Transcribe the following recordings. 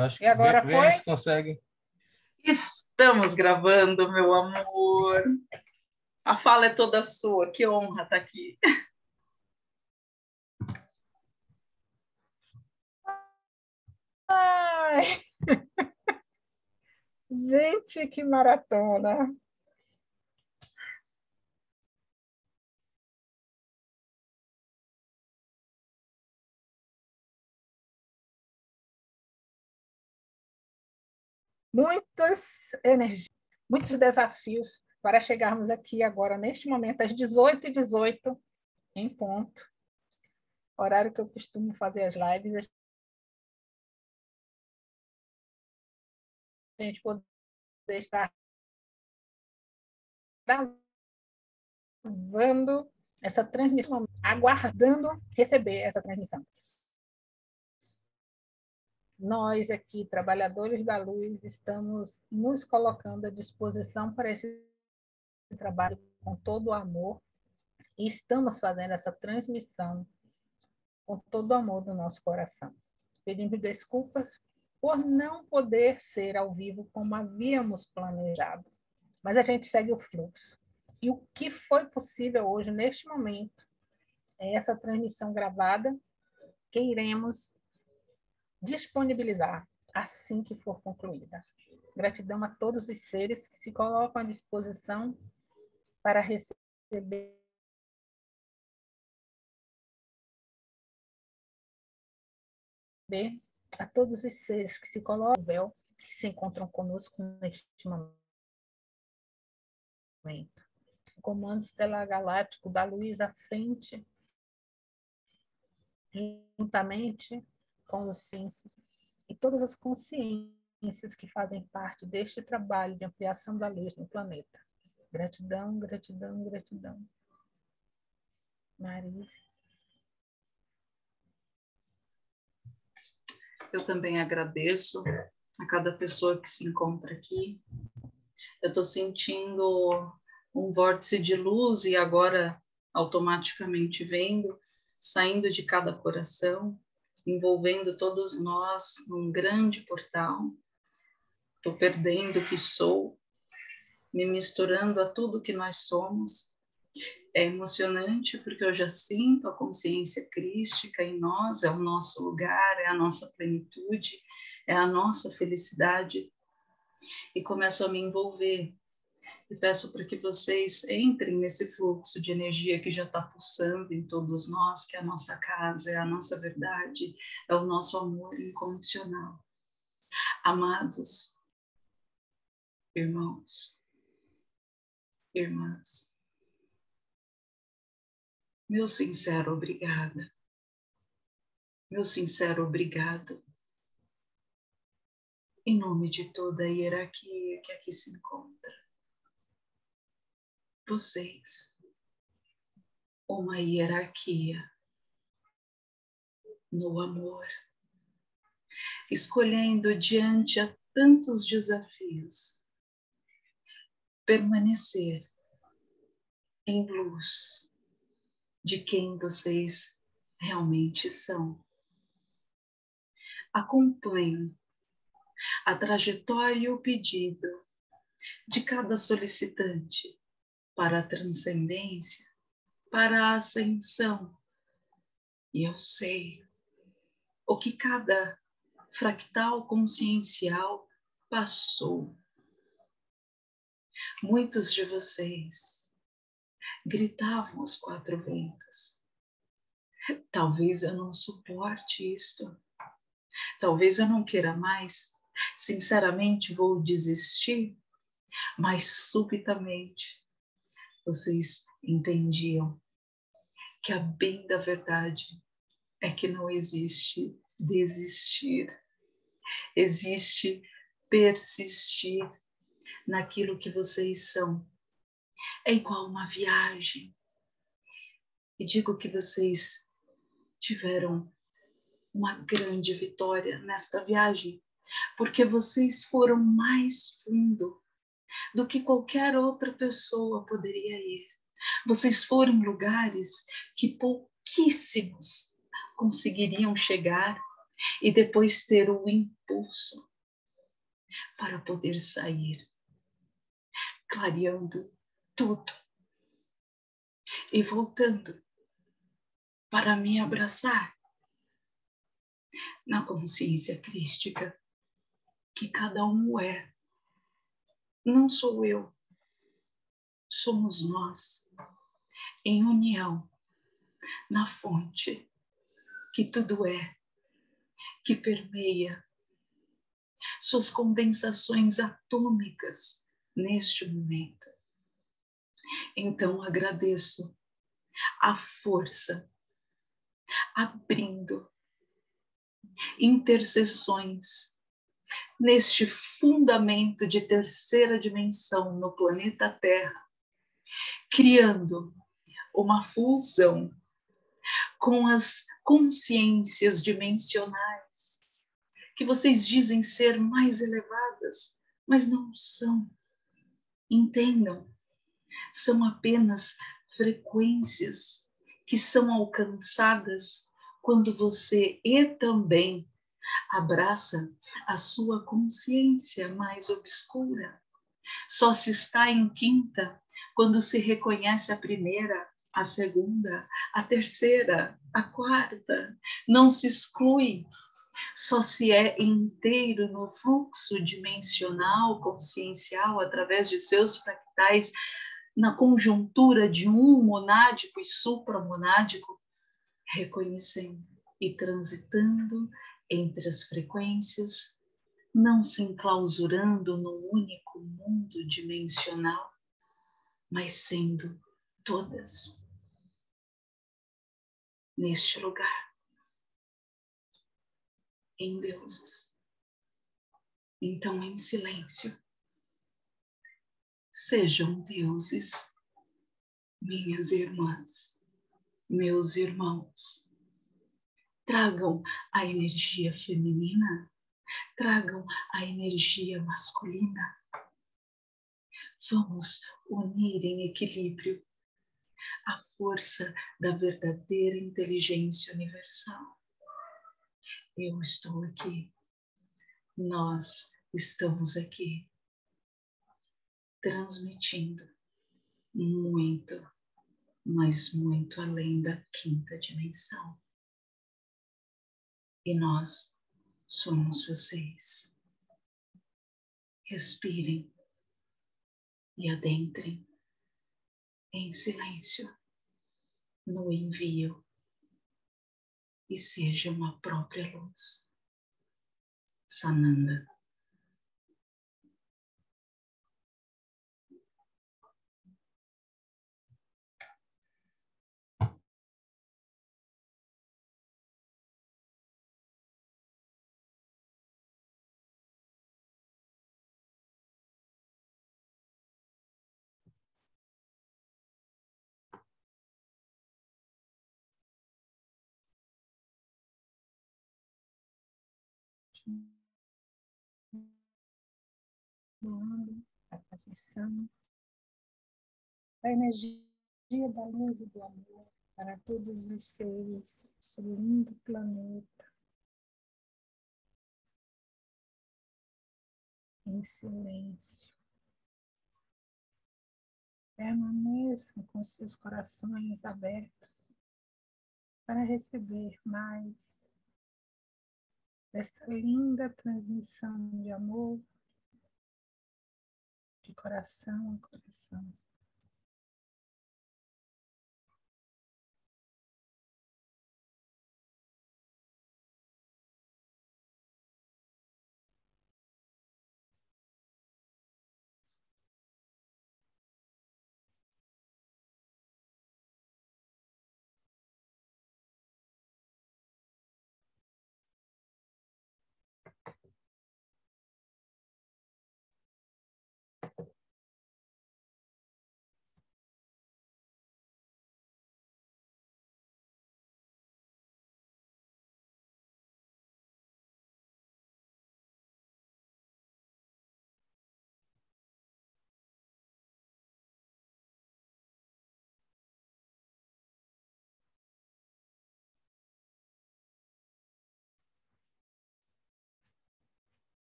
Acho E que agora vê foi? se consegue. Estamos gravando, meu amor. A fala é toda sua. Que honra estar aqui. Ai, gente, que maratona! Muitas energias, muitos desafios para chegarmos aqui agora, neste momento, às 18h18, em ponto, horário que eu costumo fazer as lives, a gente poder estar gravando essa transmissão, aguardando receber essa transmissão. Nós aqui, trabalhadores da luz, estamos nos colocando à disposição para esse trabalho com todo o amor e estamos fazendo essa transmissão com todo o amor do nosso coração. Pedimos desculpas por não poder ser ao vivo como havíamos planejado, mas a gente segue o fluxo. E o que foi possível hoje, neste momento, é essa transmissão gravada que iremos disponibilizar assim que for concluída. Gratidão a todos os seres que se colocam à disposição para receber a todos os seres que se colocam no véu, que se encontram conosco neste momento. O Comando Estelar Galáctico da Luz à frente, juntamente com os ciências e todas as consciências que fazem parte deste trabalho de ampliação da luz no planeta. Gratidão, gratidão, gratidão. Marise. Eu também agradeço a cada pessoa que se encontra aqui. Eu estou sentindo um vórtice de luz e agora automaticamente vendo, saindo de cada coração, envolvendo todos nós num grande portal. Estou perdendo o que sou, me misturando a tudo que nós somos. É emocionante porque eu já sinto a consciência crística em nós, é o nosso lugar, é a nossa plenitude, é a nossa felicidade. E começo a me envolver. E peço para que vocês entrem nesse fluxo de energia que já está pulsando em todos nós, que é a nossa casa, é a nossa verdade, é o nosso amor incondicional. Amados, irmãos, irmãs, meu sincero obrigada. Meu sincero obrigado. Em nome de toda a hierarquia que aqui se encontra. Vocês, uma hierarquia no amor, escolhendo diante a tantos desafios, permanecer em luz de quem vocês realmente são. Acompanhem a trajetória e o pedido de cada solicitante para a transcendência, para a ascensão. E eu sei o que cada fractal consciencial passou. Muitos de vocês gritavam aos quatro ventos. Talvez eu não suporte isto. Talvez eu não queira mais. Sinceramente, vou desistir. Mas subitamente vocês entendiam que a bem da verdade é que não existe desistir. Existe persistir naquilo que vocês são. É igual uma viagem. E digo que vocês tiveram uma grande vitória nesta viagem, porque vocês foram mais fundo do que qualquer outra pessoa poderia ir. Vocês foram em lugares que pouquíssimos conseguiriam chegar e depois ter o impulso para poder sair, clareando tudo e voltando para me abraçar na consciência crística que cada um é. Não sou eu, somos nós, em união, na fonte que tudo é, que permeia suas condensações atômicas neste momento. Então agradeço a força, abrindo interseções neste fundamento de terceira dimensão no planeta Terra, criando uma fusão com as consciências dimensionais que vocês dizem ser mais elevadas, mas não são. Entendam, são apenas frequências que são alcançadas quando você e também abraça a sua consciência mais obscura. Só se está em quinta quando se reconhece a primeira, a segunda, a terceira, a quarta. Não se exclui. Só se é inteiro no fluxo dimensional, consciencial, através de seus fractais, na conjuntura de um monádico e supramonádico, reconhecendo e transitando entre as frequências, não se enclausurando num único mundo dimensional, mas sendo todas neste lugar, em deuses. Então, em silêncio, sejam deuses, minhas irmãs, meus irmãos. Tragam a energia feminina, tragam a energia masculina. Vamos unir em equilíbrio a força da verdadeira inteligência universal. Eu estou aqui, nós estamos aqui, transmitindo muito, mas muito além da quinta dimensão. E nós somos vocês. Respirem e adentrem em silêncio no envio e sejam a própria luz. Sananda. A transmissão da energia da luz e do amor para todos os seres desse lindo planeta, em silêncio. Permaneçam com seus corações abertos para receber mais desta linda transmissão de amor, de coração a coração.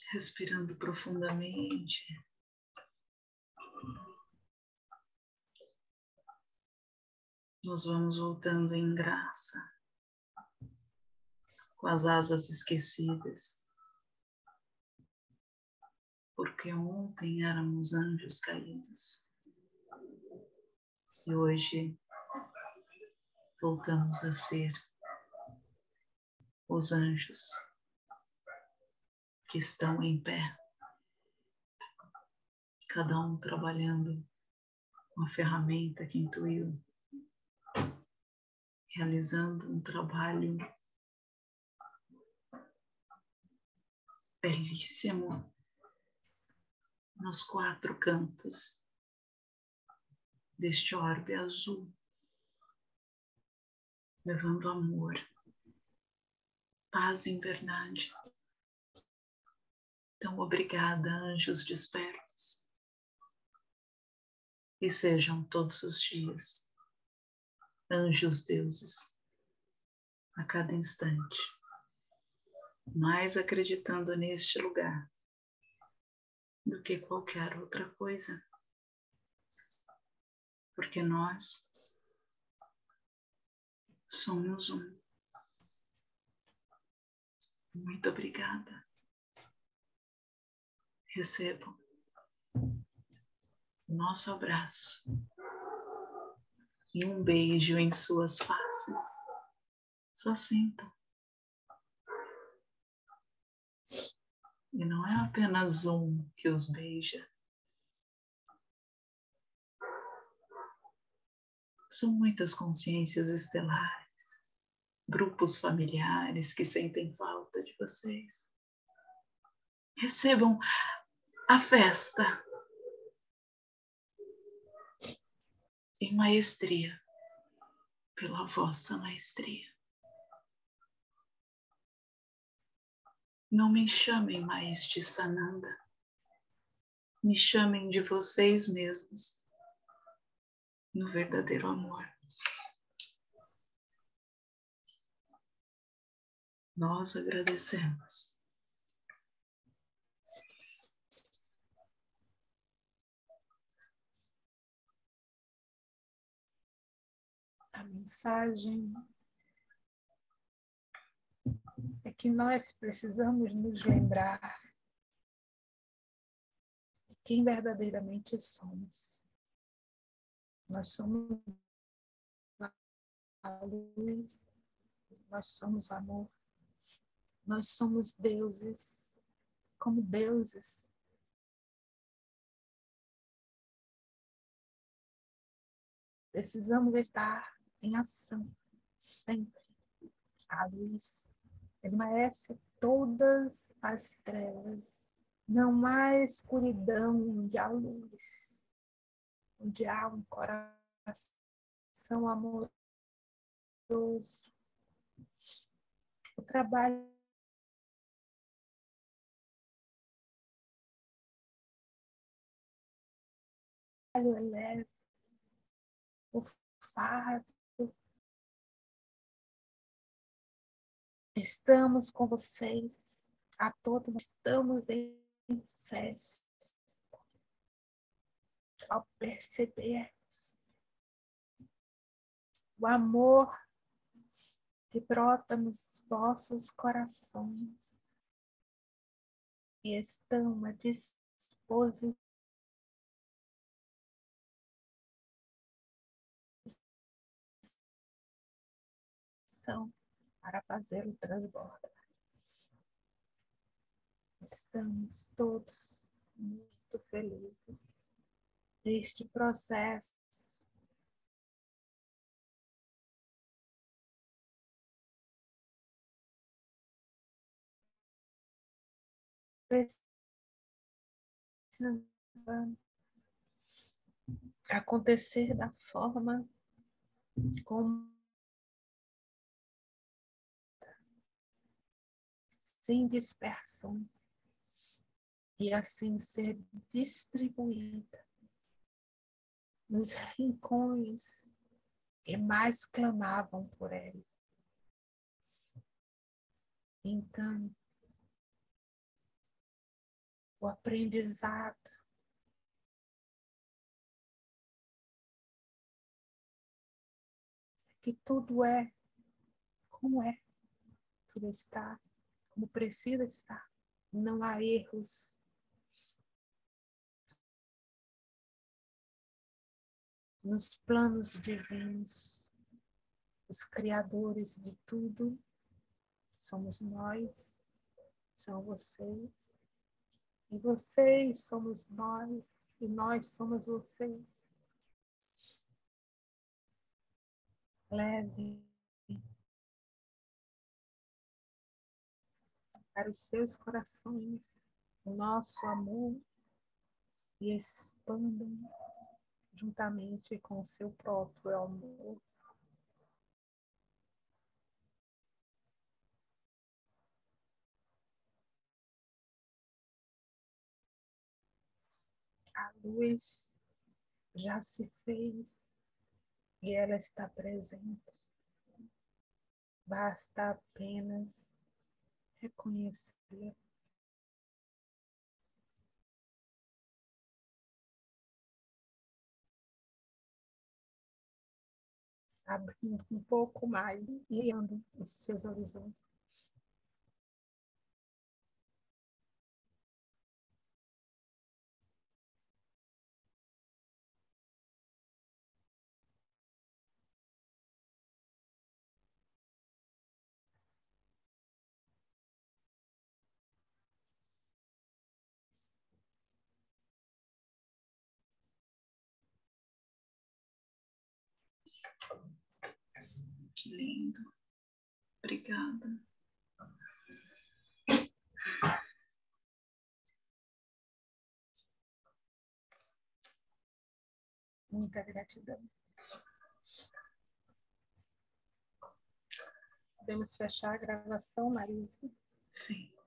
Respirando profundamente. Nós vamos voltando em graça, com as asas esquecidas, porque ontem éramos anjos caídos e hoje voltamos a ser os anjos que estão em pé, cada um trabalhando com a ferramenta que intuiu, realizando um trabalho belíssimo nos 4 cantos deste orbe azul, levando amor, paz em verdade. Então, obrigada, anjos despertos, e sejam todos os dias anjos deuses, a cada instante, mais acreditando neste lugar do que qualquer outra coisa, porque nós somos um. Muito obrigada. Recebam o nosso abraço e um beijo em suas faces. Só sintam. E não é apenas um que os beija. São muitas consciências estelares, grupos familiares que sentem falta de vocês. Recebam a festa em maestria, pela vossa maestria. Não me chamem mais de Sananda. Me chamem de vocês mesmos, no verdadeiro amor. Nós agradecemos. A mensagem é que nós precisamos nos lembrar de quem verdadeiramente somos. Nós somos a luz, nós somos amor, nós somos deuses, como deuses. Precisamos estar em ação, sempre. A luz esmaece todas as trevas. Não há escuridão onde há luz, onde há um coração amoroso. O trabalho é leve, o fardo. Estamos com vocês, a todos estamos em festa. Ao percebermos o amor que brota nos vossos corações e estão à disposição para fazer o transbordo. Estamos todos muito felizes neste processo precisa acontecer da forma como sem dispersões e assim ser distribuída nos rincões que mais clamavam por ele. Então, o aprendizado, que tudo é como é, tudo está como precisa estar. Não há erros. Nos planos divinos, os criadores de tudo somos nós, são vocês, e vocês somos nós, e nós somos vocês. Leve para os seus corações o nosso amor e expandam juntamente com o seu próprio amor. A luz já se fez e ela está presente. Basta apenas reconhecer. Abrindo um pouco mais e ampliando os seus horizontes. Que lindo. Obrigada. Muita gratidão. Podemos fechar a gravação, Marisa? Sim.